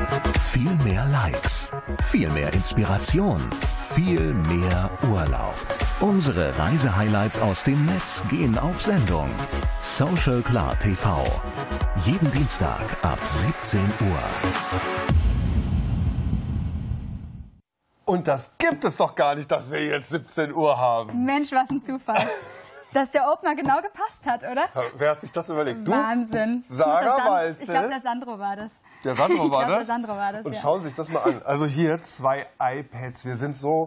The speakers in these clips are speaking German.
Viel mehr Likes, viel mehr Inspiration, viel mehr Urlaub. Unsere Reisehighlights aus dem Netz gehen auf Sendung. Social Klar TV. Jeden Dienstag ab 17 Uhr. Und das gibt es doch gar nicht, dass wir jetzt 17 Uhr haben. Mensch, was ein Zufall. Dass der Opener genau gepasst hat, oder? Wer hat sich das überlegt? Du? Wahnsinn. Sarah Walzel? Ich glaube, der Sandro war das. Der Sandro war das? Der Sandro war das, Und ja. schauen Sie sich das mal an. Also hier 2 iPads. Wir sind so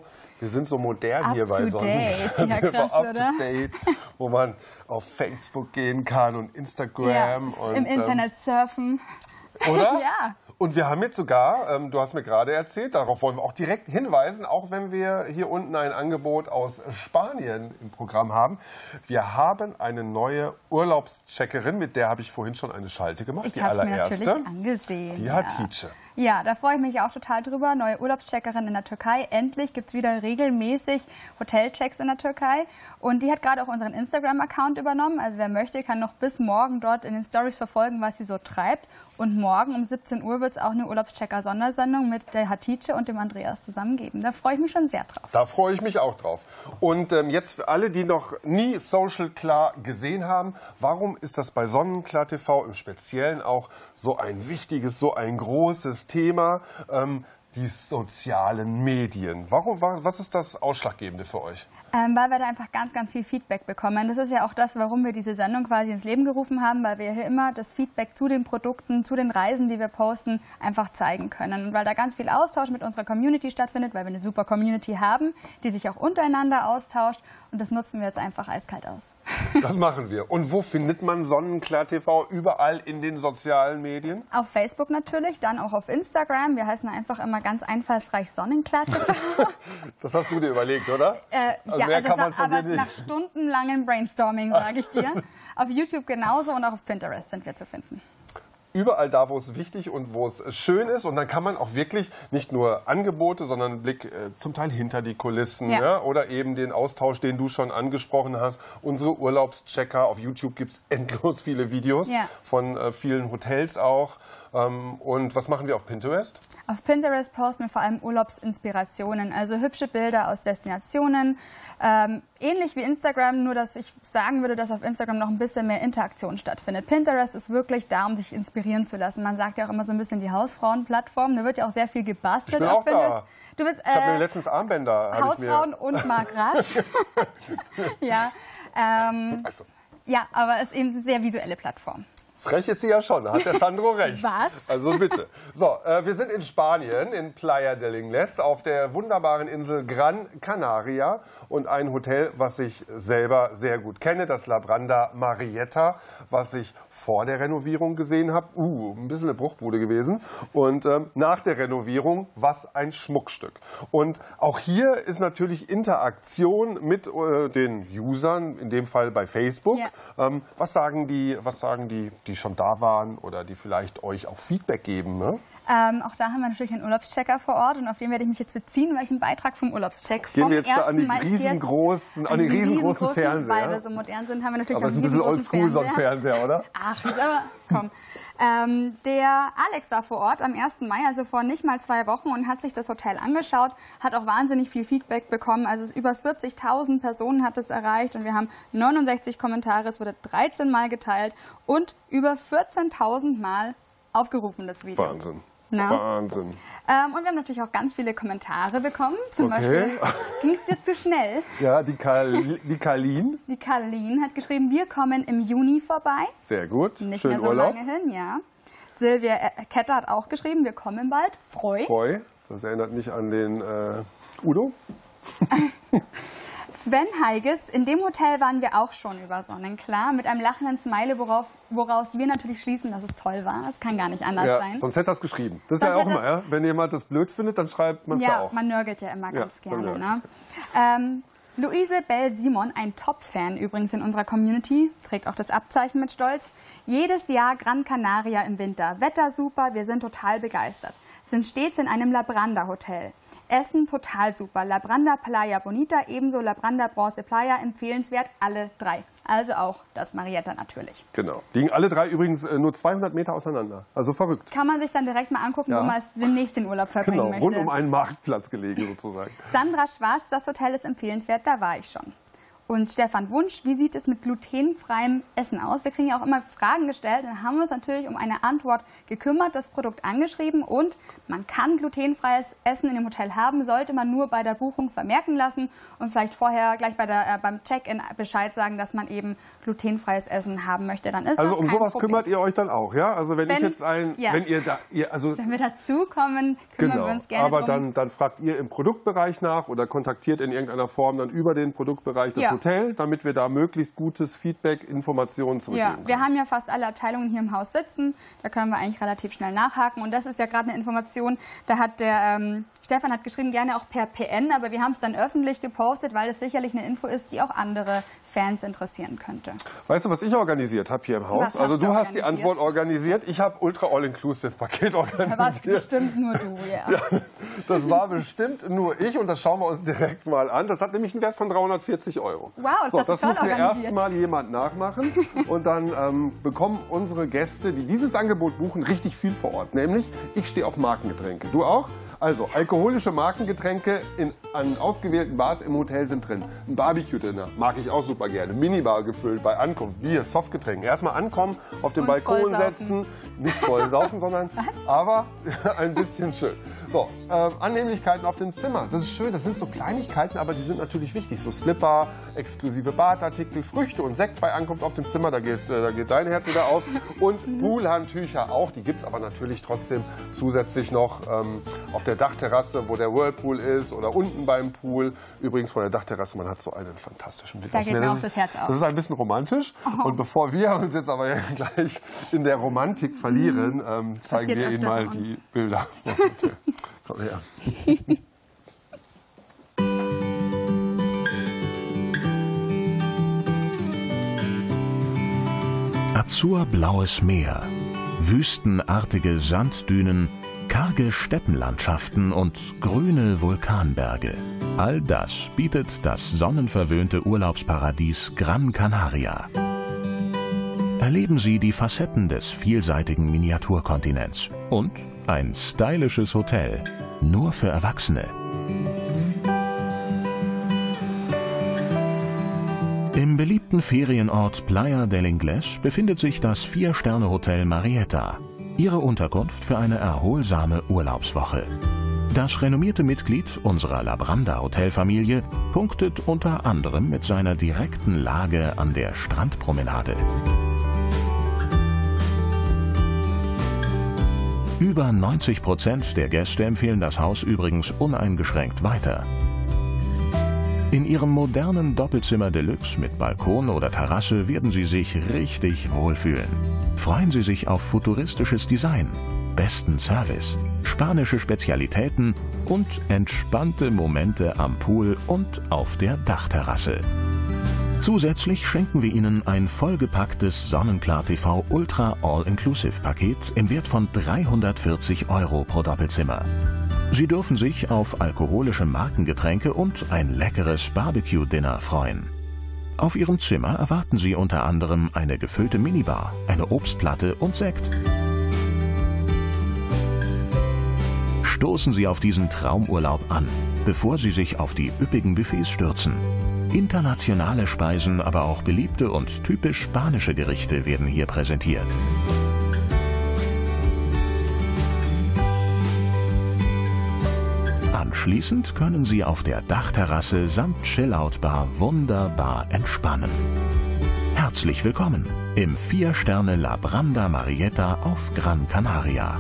modern hier bei Sonnen. Ja, krass, up oder? to date, wo man auf Facebook gehen kann und Instagram. Ja, und, im Internet surfen. Oder? Ja. Und wir haben jetzt sogar, du hast mir gerade erzählt, darauf wollen wir auch direkt hinweisen, auch wenn wir hier unten ein Angebot aus Spanien im Programm haben. Wir haben eine neue Urlaubscheckerin, mit der habe ich vorhin schon eine Schalte gemacht, die Ich habe es mir allererste. natürlich angesehen. Die ja. Hatice. Ja, da freue ich mich auch total drüber. Neue Urlaubscheckerin in der Türkei. Endlich gibt es wieder regelmäßig Hotelchecks in der Türkei. Und die hat gerade auch unseren Instagram-Account übernommen. Also wer möchte, kann noch bis morgen dort in den Stories verfolgen, was sie so treibt. Und morgen um 17 Uhr wird es auch eine Urlaubschecker-Sondersendung mit der Hatice und dem Andreas zusammen geben. Da freue ich mich schon sehr drauf. Da freue ich mich auch drauf. Und jetzt für alle, die noch nie Social Klar gesehen haben, warum ist das bei Sonnenklar TV im Speziellen auch so ein wichtiges, so ein großes Thema? Die sozialen Medien. Was ist das Ausschlaggebende für euch? Weil wir da einfach ganz, ganz viel Feedback bekommen. Das ist ja auch das, warum wir diese Sendung quasi ins Leben gerufen haben, weil wir hier immer das Feedback zu den Produkten, zu den Reisen, die wir posten, einfach zeigen können. Und weil da ganz viel Austausch mit unserer Community stattfindet, weil wir eine super Community haben, die sich auch untereinander austauscht. Und das nutzen wir jetzt einfach eiskalt aus. Das machen wir. Und wo findet man Sonnenklar TV? Überall in den sozialen Medien? Auf Facebook natürlich, dann auch auf Instagram. Wir heißen einfach immer ganz einfallsreich Sonnenklar TV. Das hast du dir überlegt, oder? Ja, mehr kann man von aber dir nicht. nach stundenlangem Brainstorming, sage ich dir. Auf YouTube genauso und auch auf Pinterest sind wir zu finden. Überall da, wo es wichtig und wo es schön ist. Und dann kann man auch wirklich nicht nur Angebote, sondern einen Blick zum Teil hinter die Kulissen. Ja. Ja, oder eben den Austausch, den du schon angesprochen hast. Unsere Urlaubschecker. Auf YouTube gibt es endlos viele Videos von vielen Hotels auch. Und was machen wir auf Pinterest? Auf Pinterest posten wir vor allem Urlaubsinspirationen, also hübsche Bilder aus Destinationen. Ähnlich wie Instagram, nur dass ich sagen würde, dass auf Instagram noch ein bisschen mehr Interaktion stattfindet. Pinterest ist wirklich da, um sich inspirieren zu lassen. Man sagt ja auch immer so ein bisschen die Hausfrauenplattform. Da wird ja auch sehr viel gebastelt. Ich bin auch da. Du bist, ich habe mir letztens Armbänder. Hausfrauen und Marc Rasch. Ja, Also. ja, aber es ist eben eine sehr visuelle Plattform. Frech ist sie ja schon, da hat der Sandro recht. Was? Also bitte. So, wir sind in Spanien, in Playa del Ingles, auf der wunderbaren Insel Gran Canaria. Und ein Hotel, was ich selber sehr gut kenne, das La Branda Marietta, was ich vor der Renovierung gesehen habe. Ein bisschen eine Bruchbude gewesen. Und nach der Renovierung, was ein Schmuckstück. Und auch hier ist natürlich Interaktion mit den Usern, in dem Fall bei Facebook. Ja. Was sagen die schon da waren oder die vielleicht euch auch Feedback geben, ne? Auch da haben wir natürlich einen Urlaubschecker vor Ort und auf den werde ich mich jetzt beziehen, weil ich einen Beitrag vom Urlaubscheck Gehen wir jetzt da an die riesengroßen Fernseher? Weil wir so modern sind, haben wir natürlich aber auch einen ist ein bisschen riesengroßen oldschool, so ein Fernseher, oder? Ach, jetzt aber komm. Der Alex war vor Ort am 1. Mai, also vor nicht mal 2 Wochen, und hat sich das Hotel angeschaut, hat auch wahnsinnig viel Feedback bekommen. Also über 40.000 Personen hat es erreicht und wir haben 69 Kommentare, es wurde 13 Mal geteilt und über 14.000 Mal aufgerufen, das Video. Wahnsinn. Na? Wahnsinn. Und wir haben natürlich auch ganz viele Kommentare bekommen. Zum Beispiel, ging es dir zu schnell? Ja, die Karlin. Die Karlin hat geschrieben, wir kommen im Juni vorbei. Sehr gut. Nicht Schönen mehr so Urlaub. lange hin, ja. Silvia Ketter hat auch geschrieben, wir kommen bald. Freu. Das erinnert mich an den Udo. Sven Heiges, in dem Hotel waren wir auch schon über Sonnenklar, mit einem lachenden Smiley, woraus wir natürlich schließen, dass es toll war. Das kann gar nicht anders sein. Sonst hätte er es geschrieben. Das ist ja auch immer, ja? Wenn jemand das blöd findet, dann schreibt man es ja auch. Ja, man nörgelt ja immer ganz gerne. Ne? Luise Bell-Simon, ein Top-Fan übrigens in unserer Community, trägt auch das Abzeichen mit Stolz. Jedes Jahr Gran Canaria im Winter. Wetter super, wir sind total begeistert. Sind stets in einem La Branda Hotel. Essen total super. Labranda Playa Bonita, ebenso Labranda Bronze Playa, empfehlenswert, alle 3. Also auch das Marietta natürlich. Genau. Liegen alle 3 übrigens nur 200 Meter auseinander. Also verrückt. Kann man sich dann direkt mal angucken, wo man demnächst den Urlaub verbringen möchte. Rund um einen Marktplatz gelegen sozusagen. Sandra Schwarz, das Hotel ist empfehlenswert, da war ich schon. Und Stefan Wunsch, wie sieht es mit glutenfreiem Essen aus? Wir kriegen ja auch immer Fragen gestellt. Dann haben wir uns natürlich um eine Antwort gekümmert, das Produkt angeschrieben. Und man kann glutenfreies Essen in dem Hotel haben, sollte man nur bei der Buchung vermerken lassen und vielleicht vorher gleich beim Check-in Bescheid sagen, dass man eben glutenfreies Essen haben möchte. Dann ist also das um kein sowas Problem. Kümmert ihr euch dann auch, ja? Also wenn ich jetzt wenn wir dazukommen, kümmern wir uns gerne aber drum. dann fragt ihr im Produktbereich nach oder kontaktiert in irgendeiner Form dann über den Produktbereich des Hotel, damit wir da möglichst gutes Feedback, Informationen zurückgeben können. Wir haben ja fast alle Abteilungen hier im Haus sitzen. Da können wir eigentlich relativ schnell nachhaken. Und das ist ja gerade eine Information, da hat der Stefan hat geschrieben, gerne auch per PN, aber wir haben es dann öffentlich gepostet, weil es sicherlich eine Info ist, die auch andere Fans interessieren könnte. Weißt du, was ich organisiert habe hier im Haus? Also du hast die Antwort organisiert, ich habe Ultra All-Inclusive-Paket organisiert. Da warst bestimmt nur du, ja. Das war bestimmt nur ich und das schauen wir uns direkt mal an. Das hat nämlich einen Wert von 340 €. Wow, das muss mir erstmal jemand nachmachen und dann bekommen unsere Gäste, die dieses Angebot buchen, richtig viel vor Ort. Nämlich, ich stehe auf Markengetränke. Du auch? Also, alkoholische Markengetränke an ausgewählten Bars im Hotel sind drin. Ein Barbecue-Dinner, mag ich auch super gerne. Minibar gefüllt bei Ankunft, Bier, Softgetränke. Erstmal ankommen, auf den Balkon setzen, nicht voll saufen, sondern aber ein bisschen schön. So, Annehmlichkeiten auf dem Zimmer. Das ist schön, das sind so Kleinigkeiten, aber die sind natürlich wichtig. So Slipper, exklusive Badartikel, Früchte und Sekt bei Ankunft auf dem Zimmer. Da geht dein Herz wieder auf. Und Poolhandtücher auch. Die gibt es aber natürlich trotzdem zusätzlich noch auf der Dachterrasse, wo der Whirlpool ist oder unten beim Pool. Übrigens von der Dachterrasse, man hat so einen fantastischen Blick. Da geht mir auch das Herz auf. Das ist ein bisschen romantisch. Und bevor wir uns jetzt aber gleich in der Romantik verlieren, zeigen wir Ihnen mal die Bilder. Komm her. Azurblaues Meer, wüstenartige Sanddünen, karge Steppenlandschaften und grüne Vulkanberge. All das bietet das sonnenverwöhnte Urlaubsparadies Gran Canaria. Erleben Sie die Facetten des vielseitigen Miniaturkontinents und ein stylisches Hotel, nur für Erwachsene. Im beliebten Ferienort Playa del Ingles befindet sich das 4-Sterne-Hotel Marietta, Ihre Unterkunft für eine erholsame Urlaubswoche. Das renommierte Mitglied unserer Labranda-Hotelfamilie punktet unter anderem mit seiner direkten Lage an der Strandpromenade. Über 90% der Gäste empfehlen das Haus übrigens uneingeschränkt weiter. In Ihrem modernen Doppelzimmer Deluxe mit Balkon oder Terrasse werden Sie sich richtig wohlfühlen. Freuen Sie sich auf futuristisches Design, besten Service, spanische Spezialitäten und entspannte Momente am Pool und auf der Dachterrasse. Zusätzlich schenken wir Ihnen ein vollgepacktes Sonnenklar TV Ultra All-Inclusive-Paket im Wert von 340 € pro Doppelzimmer. Sie dürfen sich auf alkoholische Markengetränke und ein leckeres Barbecue-Dinner freuen. Auf Ihrem Zimmer erwarten Sie unter anderem eine gefüllte Minibar, eine Obstplatte und Sekt. Stoßen Sie auf diesen Traumurlaub an, bevor Sie sich auf die üppigen Buffets stürzen. Internationale Speisen, aber auch beliebte und typisch spanische Gerichte werden hier präsentiert. Anschließend können Sie auf der Dachterrasse samt Chillout-Bar wunderbar entspannen. Herzlich willkommen im 4-Sterne Labranda Marietta auf Gran Canaria.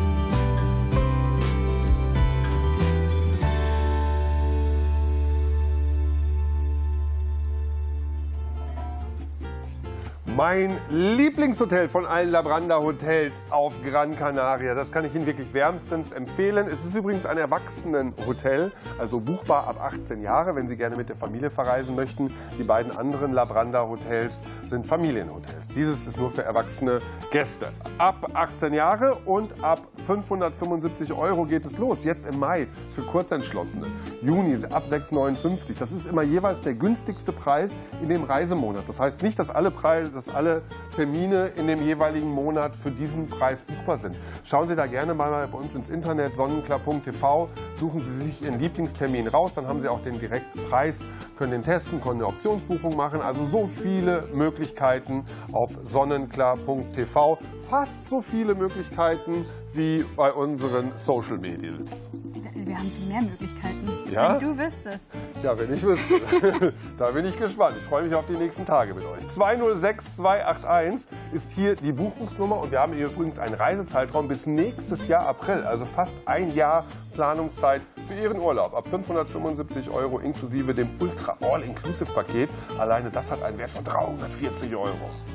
Mein Lieblingshotel von allen Labranda Hotels auf Gran Canaria. Das kann ich Ihnen wirklich wärmstens empfehlen. Es ist übrigens ein Erwachsenenhotel, also buchbar ab 18 Jahre, wenn Sie gerne mit der Familie verreisen möchten. Die beiden anderen Labranda Hotels sind Familienhotels. Dieses ist nur für erwachsene Gäste. Ab 18 Jahre und ab 575 € geht es los. Jetzt im Mai für Kurzentschlossene. Juni ab 6,59 €. Das ist immer jeweils der günstigste Preis in dem Reisemonat. Das heißt nicht, dass alle Termine in dem jeweiligen Monat für diesen Preis buchbar sind. Schauen Sie da gerne mal bei uns ins Internet, sonnenklar.tv, suchen Sie sich Ihren Lieblingstermin raus, dann haben Sie auch den direkten Preis, können den testen, können eine Optionsbuchung machen. Also so viele Möglichkeiten auf sonnenklar.tv. Fast so viele Möglichkeiten wie bei unseren Social Medias. Wir haben viel mehr Möglichkeiten. Ja? Wenn du wüsstest. Ja, wenn ich wüsste. Da bin ich gespannt. Ich freue mich auf die nächsten Tage mit euch. 206281 ist hier die Buchungsnummer und wir haben hier übrigens einen Reisezeitraum bis nächstes Jahr April, also fast ein Jahr Planungszeit für Ihren Urlaub. Ab 575 € inklusive dem Ultra All-Inclusive-Paket. Alleine das hat einen Wert von 340 €.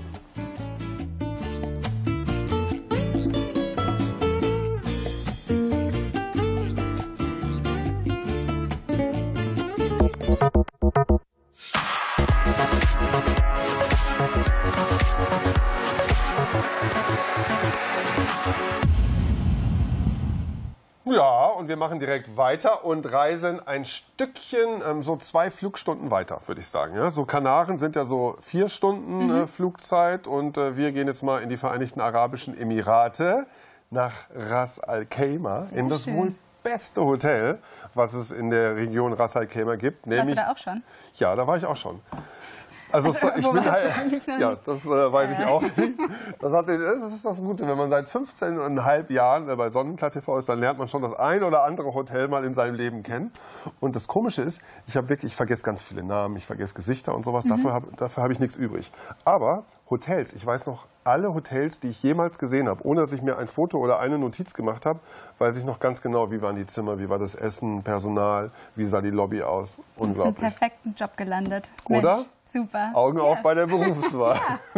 Ja, und wir machen direkt weiter und reisen ein Stückchen, so 2 Flugstunden weiter, würde ich sagen. Ja, so Kanaren sind ja so 4 Stunden Flugzeit und wir gehen jetzt mal in die Vereinigten Arabischen Emirate nach Ras Al Khaimah, in das wohl beste Hotel, was es in der Region Ras Al Khaimah gibt. Warst du da auch schon? Ja, da war ich auch schon. Also ich bin halt, ja, das weiß ich auch nicht. Das ist das Gute, wenn man seit 15,5 Jahren bei Sonnenklar TV ist, dann lernt man schon das ein oder andere Hotel mal in seinem Leben kennen. Und das Komische ist, ich vergesse ganz viele Namen, ich vergesse Gesichter und sowas, dafür habe ich nichts übrig. Aber Hotels, ich weiß noch alle Hotels, die ich jemals gesehen habe, ohne dass ich mir ein Foto oder eine Notiz gemacht habe, weiß ich noch ganz genau, wie waren die Zimmer, wie war das Essen, Personal, wie sah die Lobby aus. Unglaublich. Du hast einen perfekten Job gelandet. Oder? Mensch. Super. Augen auf bei der Berufswahl.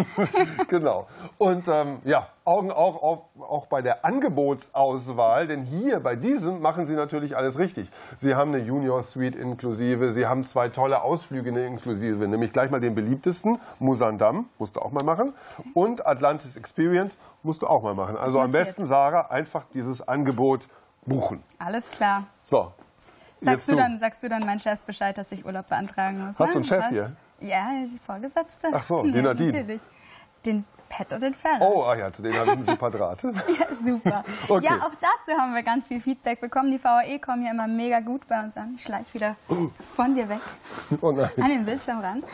Genau. Und Augen auch bei der Angebotsauswahl, denn hier bei diesem machen Sie natürlich alles richtig. Sie haben eine Junior Suite inklusive, Sie haben 2 tolle Ausflüge inklusive, nämlich gleich mal den beliebtesten, Musandam, musst du auch mal machen, und Atlantis Experience musst du auch mal machen. Also am besten, Sarah, einfach dieses Angebot buchen. Alles klar. So. Sagst du dann meinem Chef Bescheid, dass ich Urlaub beantragen muss? Hast du einen Chef hier? Ja, die Vorgesetzte. Ach so, die Nadine. Natürlich. Den Pet und den Ferrer. Oh, ja, zu denen habe ich einen super Draht. Ja, super. Okay. Ja, auch dazu haben wir ganz viel Feedback bekommen. Die VAE kommen hier immer mega gut bei uns an. Ich schleiche wieder von dir weg. Oh nein. An den Bildschirm ran.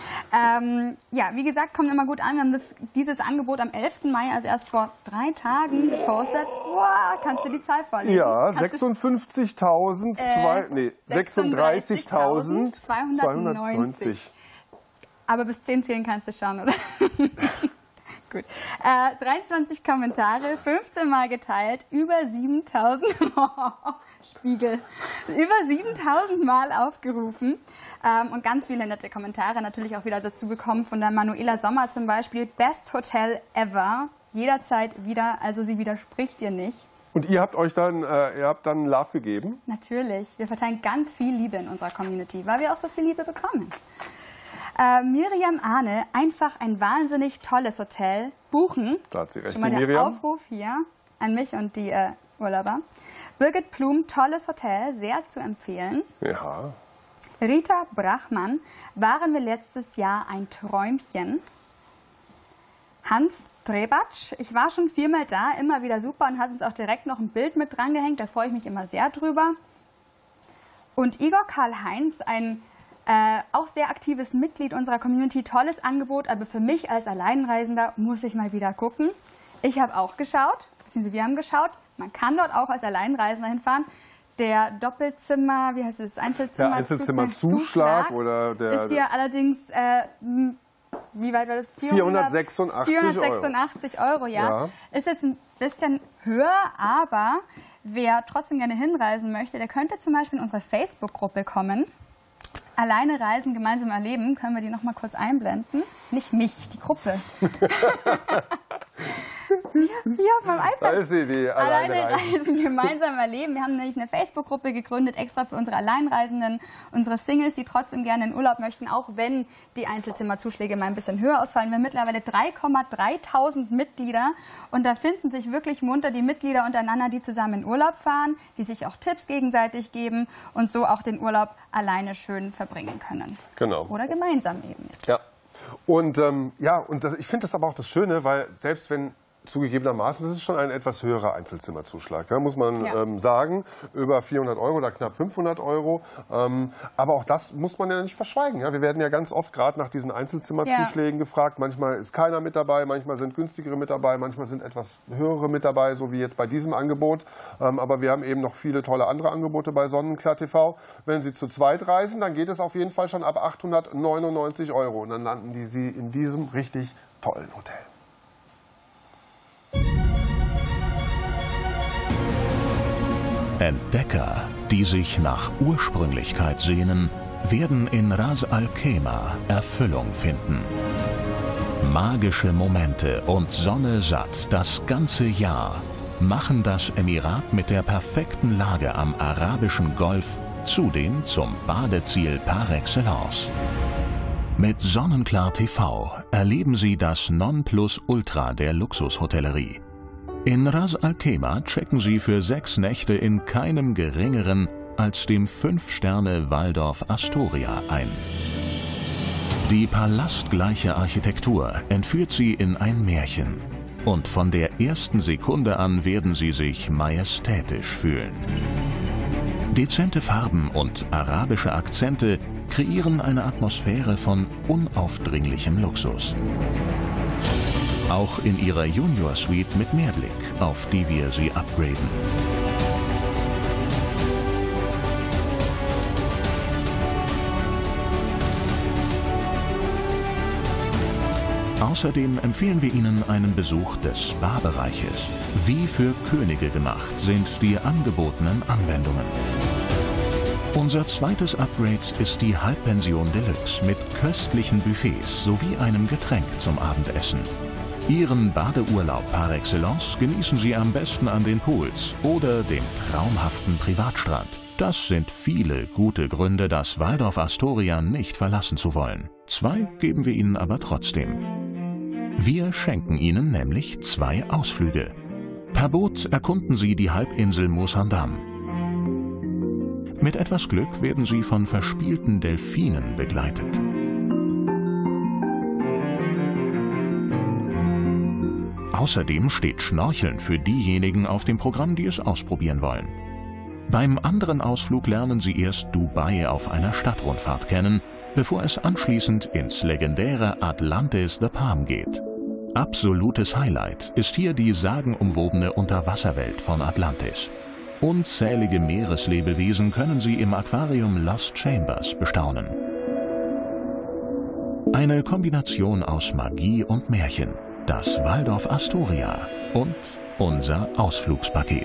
Ja, wie gesagt, kommt immer gut an. Wir haben dieses Angebot am 11. Mai, also erst vor 3 Tagen, gepostet. Wow, kannst du die Zahl vorlesen? Ja, 36.290. Aber bis 10 zählen kannst du schauen, oder? Gut. 23 Kommentare, 15 Mal geteilt, über 7.000 Spiegel, über 7.000 Mal aufgerufen und ganz viele nette Kommentare natürlich auch wieder dazu bekommen von der Manuela Sommer zum Beispiel. Best Hotel ever, jederzeit wieder, also sie widerspricht dir nicht. Und ihr habt euch dann, Love gegeben? Natürlich, wir verteilen ganz viel Liebe in unserer Community, weil wir auch so viel Liebe bekommen. Miriam Ahne, einfach ein wahnsinnig tolles Hotel. Buchen. Da hat sie recht, schon mal der Aufruf hier an mich und die Urlauber. Birgit Plum, tolles Hotel, sehr zu empfehlen. Ja. Rita Brachmann, waren wir letztes Jahr ein Träumchen. Hans Trebatsch, ich war schon 4-mal da, immer wieder super und hat uns auch direkt noch ein Bild mit dran gehängt. Da freue ich mich immer sehr drüber. Und Igor Karl-Heinz, ein auch sehr aktives Mitglied unserer Community, tolles Angebot, aber für mich als Alleinreisender muss ich mal wieder gucken. Ich habe auch geschaut, beziehungsweise wir haben geschaut, man kann dort auch als Alleinreisender hinfahren. Der Doppelzimmer, wie heißt es, Einzelzimmerzuschlag oder der ist hier allerdings, wie weit war das? 486 €, ja. Ist jetzt ein bisschen höher, aber wer trotzdem gerne hinreisen möchte, der könnte zum Beispiel in unsere Facebook-Gruppe kommen. Alleine reisen, gemeinsam erleben. Können wir die noch mal kurz einblenden? Nicht mich, die Gruppe. Hier auf meinem iPad. Da ist sie, die Alleine reisen, gemeinsam erleben. Wir haben nämlich eine Facebook-Gruppe gegründet, extra für unsere Alleinreisenden, unsere Singles, die trotzdem gerne in Urlaub möchten, auch wenn die Einzelzimmerzuschläge mal ein bisschen höher ausfallen. Wir haben mittlerweile 3.300 Mitglieder und da finden sich wirklich munter die Mitglieder untereinander, die zusammen in Urlaub fahren, die sich auch Tipps gegenseitig geben und so auch den Urlaub alleine schön verbringen können. Genau. Oder gemeinsam eben. Ja. Und ich finde das aber auch das Schöne, weil selbst wenn zugegebenermaßen, das ist schon ein etwas höherer Einzelzimmerzuschlag, muss man sagen, über 400 € oder knapp 500 €. Aber auch das muss man ja nicht verschweigen. Ja? Wir werden ja ganz oft gerade nach diesen Einzelzimmerzuschlägen gefragt. Manchmal ist keiner mit dabei, manchmal sind günstigere mit dabei, manchmal sind etwas höhere mit dabei, so wie jetzt bei diesem Angebot. Aber wir haben eben noch viele tolle andere Angebote bei Sonnenklar TV. Wenn Sie zu zweit reisen, dann geht es auf jeden Fall schon ab 899 € und dann landen Sie in diesem richtig tollen Hotel. Entdecker, die sich nach Ursprünglichkeit sehnen, werden in Ras Al Khaimah Erfüllung finden. Magische Momente und Sonne satt das ganze Jahr machen das Emirat mit der perfekten Lage am arabischen Golf zudem zum Badeziel par excellence. Mit Sonnenklar TV erleben Sie das Nonplusultra der Luxushotellerie. In Ras Al Khaimah checken Sie für 6 Nächte in keinem geringeren als dem 5-Sterne Waldorf Astoria ein. Die palastgleiche Architektur entführt Sie in ein Märchen. Und von der ersten Sekunde an werden Sie sich majestätisch fühlen. Dezente Farben und arabische Akzente kreieren eine Atmosphäre von unaufdringlichem Luxus. Auch in ihrer Junior Suite mit Mehrblick, auf die wir Sie upgraden. Außerdem empfehlen wir Ihnen einen Besuch des Spa-Bereiches. Wie für Könige gemacht sind die angebotenen Anwendungen. Unser zweites Upgrade ist die Halbpension Deluxe mit köstlichen Buffets sowie einem Getränk zum Abendessen. Ihren Badeurlaub par excellence genießen Sie am besten an den Pools oder dem traumhaften Privatstrand. Das sind viele gute Gründe, das Waldorf Astoria nicht verlassen zu wollen. 2 geben wir Ihnen aber trotzdem. Wir schenken Ihnen nämlich 2 Ausflüge. Per Boot erkunden Sie die Halbinsel Musandam. Mit etwas Glück werden Sie von verspielten Delfinen begleitet. Außerdem steht Schnorcheln für diejenigen auf dem Programm, die es ausprobieren wollen. Beim anderen Ausflug lernen Sie erst Dubai auf einer Stadtrundfahrt kennen, bevor es anschließend ins legendäre Atlantis The Palm geht. Absolutes Highlight ist hier die sagenumwobene Unterwasserwelt von Atlantis. Unzählige Meereslebewesen können Sie im Aquarium Lost Chambers bestaunen. Eine Kombination aus Magie und Märchen. Das Waldorf Astoria und unser Ausflugspaket.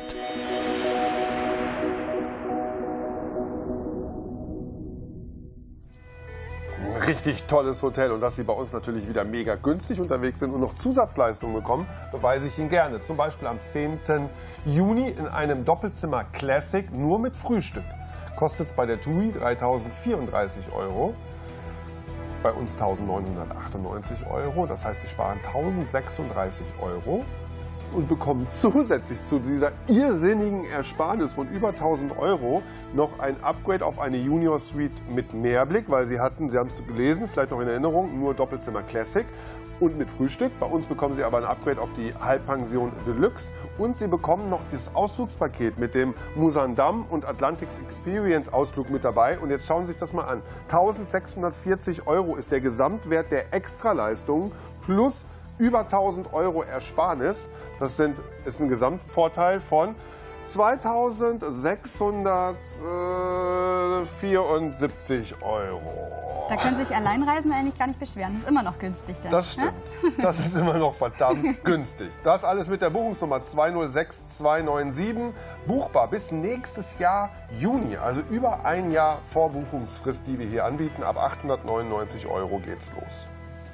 Richtig tolles Hotel und dass Sie bei uns natürlich wieder mega günstig unterwegs sind und noch Zusatzleistungen bekommen, beweise ich Ihnen gerne. Zum Beispiel am 10. Juni in einem Doppelzimmer Classic nur mit Frühstück. Kostet es bei der TUI 3.034 €. Bei uns 1.998 €. Das heißt, Sie sparen 1.036 € und bekommen zusätzlich zu dieser irrsinnigen Ersparnis von über 1.000 € noch ein Upgrade auf eine Junior Suite mit Mehrblick, weil Sie haben es gelesen, vielleicht noch in Erinnerung, nur Doppelzimmer Classic und mit Frühstück. Bei uns bekommen Sie aber ein Upgrade auf die Halbpension Deluxe und Sie bekommen noch das Ausflugspaket mit dem Musandam und Atlantics Experience Ausflug mit dabei. Und jetzt schauen Sie sich das mal an. 1.640 € ist der Gesamtwert der Extraleistungen plus über 1.000 € Ersparnis. Das ist ein Gesamtvorteil von 2.674 €. Da können sich Alleinreisende eigentlich gar nicht beschweren. Das ist immer noch günstig. Dann, das stimmt. Ne? Das ist immer noch verdammt günstig. Das alles mit der Buchungsnummer 206297. Buchbar bis nächstes Jahr Juni. Also über ein Jahr Vorbuchungsfrist, die wir hier anbieten. Ab 899 € geht's los.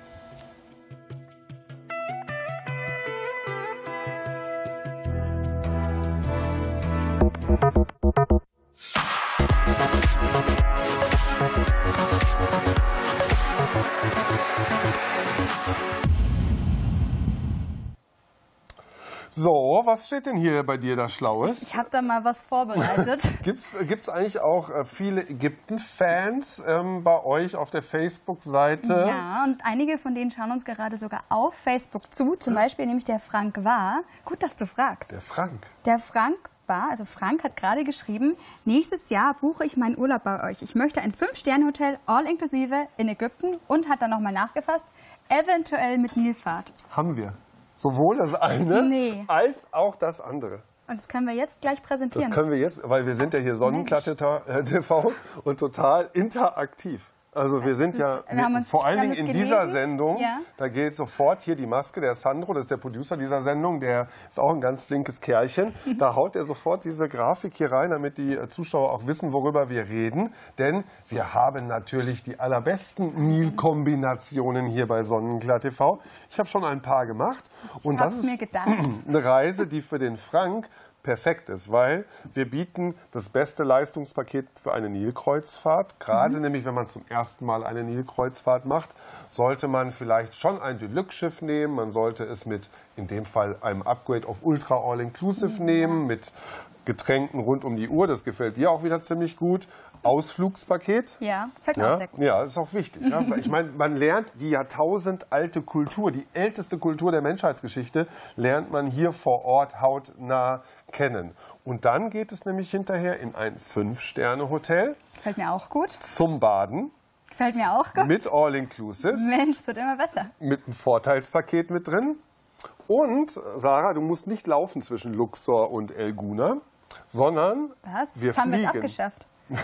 So, was steht denn hier bei dir da Schlaues? Ich habe da mal was vorbereitet. Gibt's eigentlich auch viele Ägypten-Fans bei euch auf der Facebook-Seite? Ja, und einige von denen schauen uns gerade sogar auf Facebook zu. Zum Beispiel nämlich der Frank War. Gut, dass du fragst. Der Frank? Der Frank War, also Frank hat gerade geschrieben, nächstes Jahr buche ich meinen Urlaub bei euch. Ich möchte ein 5-Sterne-Hotel, all inklusive, in Ägypten und hat dann nochmal nachgefasst, eventuell mit Nilfahrt. Haben wir. Sowohl das eine als auch das andere. Und das können wir jetzt gleich präsentieren. Das können wir jetzt, weil wir sind ja hier Sonnenklar TV und total interaktiv. Also wir sind ja vor allen Dingen in dieser Sendung, da geht sofort hier die Maske, der Sandro, das ist der Producer dieser Sendung, der ist auch ein ganz flinkes Kerlchen. Da haut er sofort diese Grafik hier rein, damit die Zuschauer auch wissen, worüber wir reden. Denn wir haben natürlich die allerbesten Nil-Kombinationen hier bei Sonnenklar TV. Ich habe schon ein paar gemacht. Und das ist eine Reise, die für den Frank perfekt ist, weil wir bieten das beste Leistungspaket für eine Nilkreuzfahrt. Gerade nämlich, wenn man zum ersten Mal eine Nilkreuzfahrt macht, sollte man vielleicht schon ein Deluxe-Schiff nehmen. Man sollte es mit, in dem Fall, einem Upgrade auf Ultra All-Inclusive nehmen, mit Getränken rund um die Uhr. Das gefällt dir auch wieder ziemlich gut. Ausflugspaket. Ja, gefällt mir auch sehr gut. Ja, das ist auch wichtig. Ja. Ich meine, man lernt die jahrtausendalte Kultur, die älteste Kultur der Menschheitsgeschichte, lernt man hier vor Ort hautnah kennen. Und dann geht es nämlich hinterher in ein 5-Sterne-Hotel. Gefällt mir auch gut. Zum Baden. Gefällt mir auch gut. Mit All-Inclusive. Mensch, das wird immer besser. Mit einem Vorteilspaket mit drin. Und, Sarah, du musst nicht laufen zwischen Luxor und El-Guna, sondern wir haben wir fliegen. jetzt abgeschafft.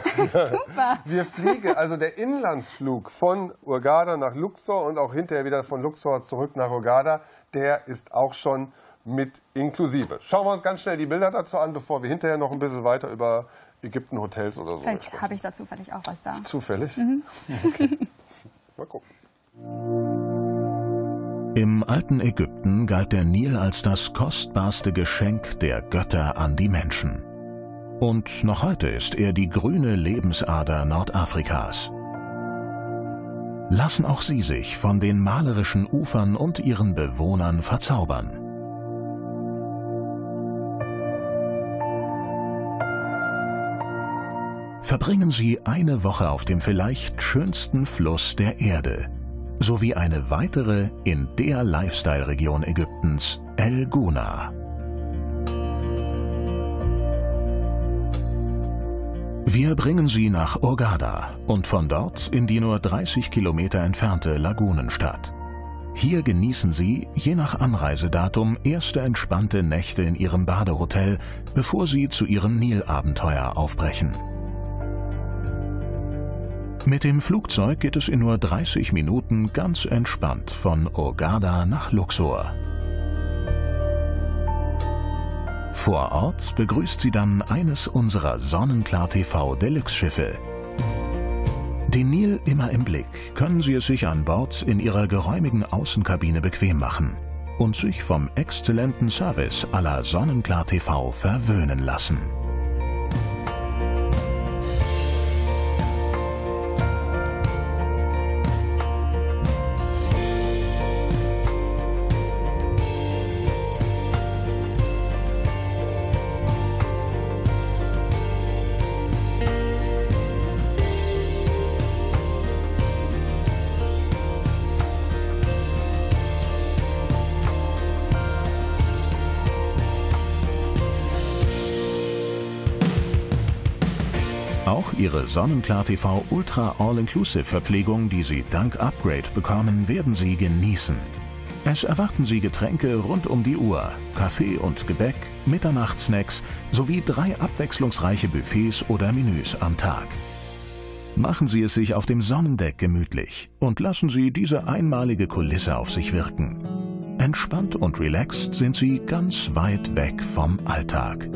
Super. Wir fliegen, also der Inlandsflug von Hurghada nach Luxor und auch hinterher wieder von Luxor zurück nach Hurghada, der ist auch schon mit inklusive. Schauen wir uns ganz schnell die Bilder dazu an, bevor wir hinterher noch ein bisschen weiter über Ägypten-Hotels oder so sprechen. Vielleicht habe ich da zufällig auch was da. Zufällig? Okay. Mal gucken. Im alten Ägypten galt der Nil als das kostbarste Geschenk der Götter an die Menschen. Und noch heute ist er die grüne Lebensader Nordafrikas. Lassen auch Sie sich von den malerischen Ufern und ihren Bewohnern verzaubern. Verbringen Sie eine Woche auf dem vielleicht schönsten Fluss der Erde, sowie eine weitere in der Lifestyle-Region Ägyptens, El-Guna. Wir bringen Sie nach Hurghada und von dort in die nur 30 Kilometer entfernte Lagunenstadt. Hier genießen Sie, je nach Anreisedatum, erste entspannte Nächte in Ihrem Badehotel, bevor Sie zu Ihrem Nilabenteuer aufbrechen. Mit dem Flugzeug geht es in nur 30 Minuten ganz entspannt von Hurghada nach Luxor. Vor Ort begrüßt Sie dann eines unserer Sonnenklar TV Deluxe-Schiffe. Den Nil immer im Blick können Sie es sich an Bord in Ihrer geräumigen Außenkabine bequem machen und sich vom exzellenten Service à la Sonnenklar TV verwöhnen lassen. Auch Ihre Sonnenklar TV Ultra All-Inclusive Verpflegung, die Sie dank Upgrade bekommen, werden Sie genießen. Es erwarten Sie Getränke rund um die Uhr, Kaffee und Gebäck, Mitternachtssnacks sowie 3 abwechslungsreiche Buffets oder Menüs am Tag. Machen Sie es sich auf dem Sonnendeck gemütlich und lassen Sie diese einmalige Kulisse auf sich wirken. Entspannt und relaxed sind Sie ganz weit weg vom Alltag.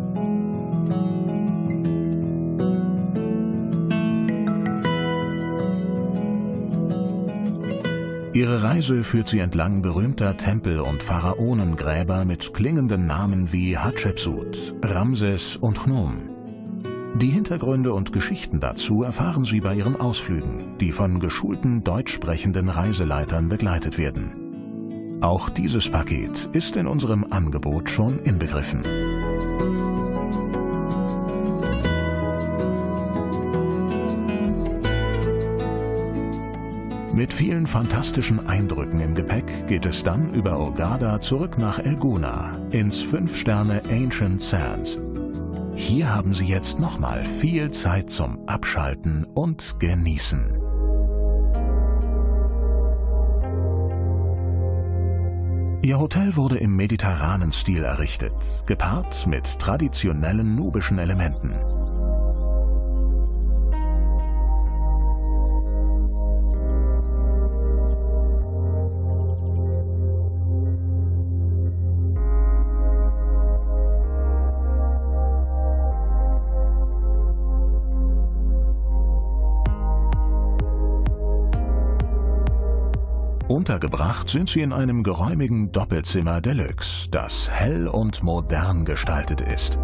Ihre Reise führt Sie entlang berühmter Tempel und Pharaonengräber mit klingenden Namen wie Hatschepsut, Ramses und Chnom. Die Hintergründe und Geschichten dazu erfahren Sie bei Ihren Ausflügen, die von geschulten deutsch sprechenden Reiseleitern begleitet werden. Auch dieses Paket ist in unserem Angebot schon inbegriffen. Mit vielen fantastischen Eindrücken im Gepäck geht es dann über Hurghada zurück nach El Gouna ins 5-Sterne Ancient Sands. Hier haben Sie jetzt nochmal viel Zeit zum Abschalten und Genießen. Ihr Hotel wurde im mediterranen Stil errichtet, gepaart mit traditionellen nubischen Elementen. Untergebracht sind Sie in einem geräumigen Doppelzimmer Deluxe, das hell und modern gestaltet ist.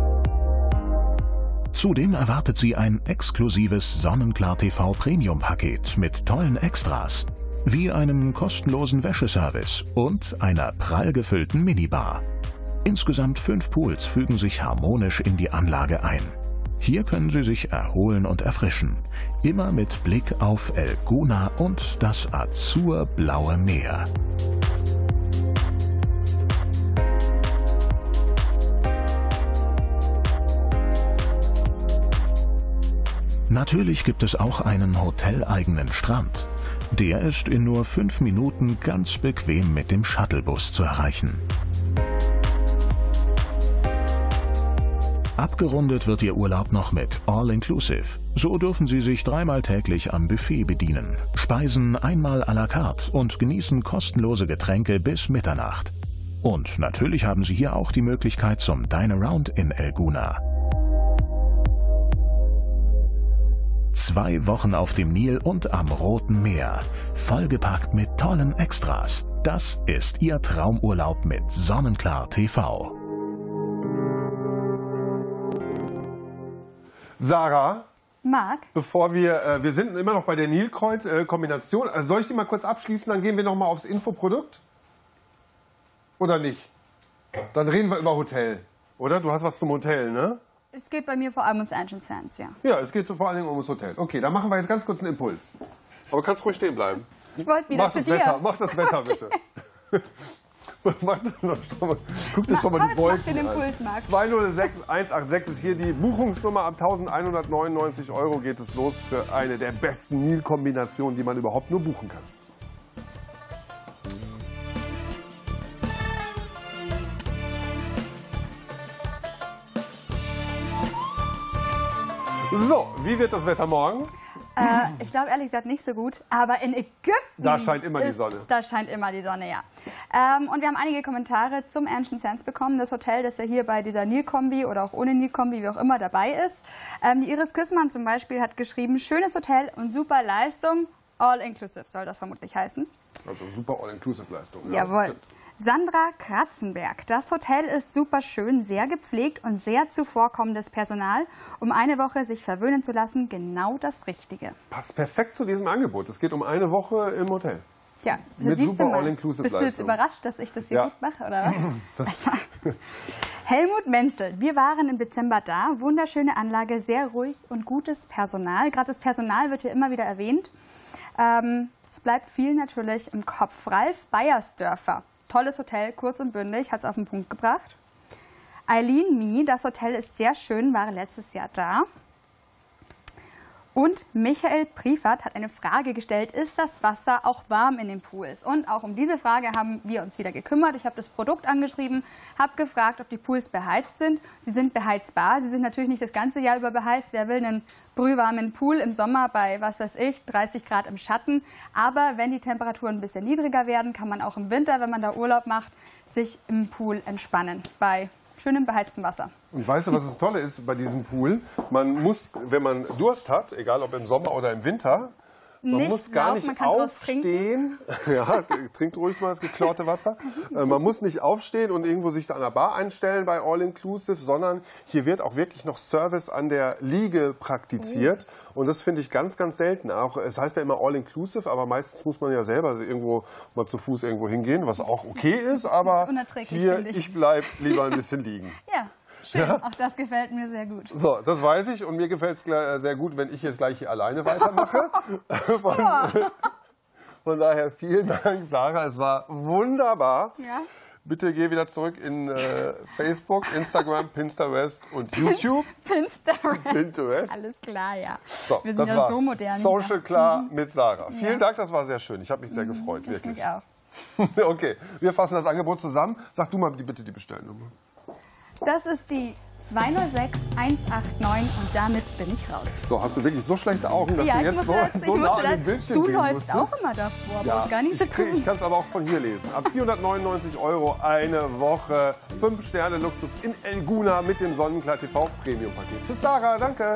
Zudem erwartet Sie ein exklusives Sonnenklar TV Premium-Paket mit tollen Extras, wie einem kostenlosen Wäscheservice und einer prall gefüllten Minibar. Insgesamt 5 Pools fügen sich harmonisch in die Anlage ein. Hier können Sie sich erholen und erfrischen, immer mit Blick auf El Gouna und das azurblaue Meer. Natürlich gibt es auch einen hoteleigenen Strand. Der ist in nur 5 Minuten ganz bequem mit dem Shuttlebus zu erreichen. Abgerundet wird Ihr Urlaub noch mit All-Inclusive. So dürfen Sie sich 3-mal täglich am Buffet bedienen, speisen einmal à la carte und genießen kostenlose Getränke bis Mitternacht. Und natürlich haben Sie hier auch die Möglichkeit zum Dine-Around in El Gouna. 2 Wochen auf dem Nil und am Roten Meer, vollgepackt mit tollen Extras. Das ist Ihr Traumurlaub mit Sonnenklar TV. Sarah, Marc? bevor wir sind immer noch bei der Nilkreuz-Kombination. Soll ich die mal kurz abschließen, dann gehen wir noch mal aufs Infoprodukt? Oder nicht? Dann reden wir über Hotel, oder? Du hast was zum Hotel, ne? Es geht bei mir vor allem ums Ancient Sands, ja. Ja, es geht so vor allen Dingen ums Hotel. Okay, dann machen wir jetzt ganz kurz einen Impuls. Aber kannst ruhig stehen bleiben. Ich wollte wieder Mach das Wetter, mach das Wetter bitte. Guck dir schon mal die Wolken an. 206186 ist hier die Buchungsnummer. Ab 1199 € geht es los für eine der besten Nil-Kombinationen, die man überhaupt nur buchen kann. So, wie wird das Wetter morgen? Ich glaube ehrlich gesagt nicht so gut, aber in Ägypten da scheint immer die Sonne. Da scheint immer die Sonne, ja. Und wir haben einige Kommentare zum Ancient Sands bekommen, das Hotel, das ja hier bei dieser Nilkombi oder auch ohne Nilkombi, wie auch immer, dabei ist. Die Iris Kissmann zum Beispiel hat geschrieben, schönes Hotel und super Leistung, all-inclusive soll das vermutlich heißen. Also super all-inclusive-Leistung. Jawohl. Stimmt. Sandra Kratzenberg. Das Hotel ist super schön, sehr gepflegt und sehr zuvorkommendes Personal. Um eine Woche sich verwöhnen zu lassen, genau das Richtige. Passt perfekt zu diesem Angebot. Es geht um eine Woche im Hotel. Ja, mit super all-inclusive-Leistung. Bist du jetzt überrascht, dass ich das hier gut mache, oder was? Helmut Menzel. Wir waren im Dezember da. Wunderschöne Anlage, sehr ruhig und gutes Personal. Gerade das Personal wird hier immer wieder erwähnt. Es bleibt viel natürlich im Kopf. Ralf Beiersdörfer. Tolles Hotel, kurz und bündig, hat es auf den Punkt gebracht. Eileen Mie, das Hotel ist sehr schön, war letztes Jahr da. Und Michael Priefert hat eine Frage gestellt, ist das Wasser auch warm in den Pools? Und auch um diese Frage haben wir uns wieder gekümmert. Ich habe das Produkt angeschrieben, habe gefragt, ob die Pools beheizt sind. Sie sind beheizbar. Sie sind natürlich nicht das ganze Jahr über beheizt. Wer will einen brühwarmen Pool im Sommer bei, was weiß ich, 30 Grad im Schatten? Aber wenn die Temperaturen ein bisschen niedriger werden, kann man auch im Winter, wenn man da Urlaub macht, sich im Pool entspannen bei schönem beheiztem Wasser. Und weißt du, was das Tolle ist bei diesem Pool? Man muss, wenn man Durst hat, egal ob im Sommer oder im Winter, man muss gar nicht aufstehen. Ja, trinkt ruhig mal das geklaute Wasser. Man muss nicht aufstehen und irgendwo sich an der Bar einstellen bei All Inclusive, sondern hier wird auch wirklich noch Service an der Liege praktiziert. Und das finde ich ganz, ganz selten. Auch, es heißt ja immer All Inclusive, aber meistens muss man ja selber irgendwo mal zu Fuß irgendwo hingehen, was auch okay ist. Aber hier, ich bleibe lieber ein bisschen liegen. Ja. Schön, ja? Auch das gefällt mir sehr gut. So, das weiß ich und mir gefällt es sehr gut, wenn ich jetzt gleich hier alleine weitermache. Von daher vielen Dank, Sarah, es war wunderbar. Ja. Bitte geh wieder zurück in Facebook, Instagram, Pinterest und YouTube. Pinterest. Alles klar, ja. So, wir sind ja so modern. Social klar mit Sarah. Vielen Dank, das war sehr schön. Ich habe mich sehr gefreut, wirklich. Ich auch. Okay, wir fassen das Angebot zusammen. Sag du mal bitte die Bestellnummer. Das ist die 206189 und damit bin ich raus. So, hast du wirklich so schlechte Augen, dass ja, du jetzt so nah an den Bildschirm Du gehen läufst musstest? auch immer davor, aber Ja, ist gar nicht so cool. Ich kann es aber auch von hier lesen. Ab 499 € eine Woche, 5 Sterne Luxus in Elguna mit dem Sonnenklar TV Premium Paket. Tschüss Sarah, danke.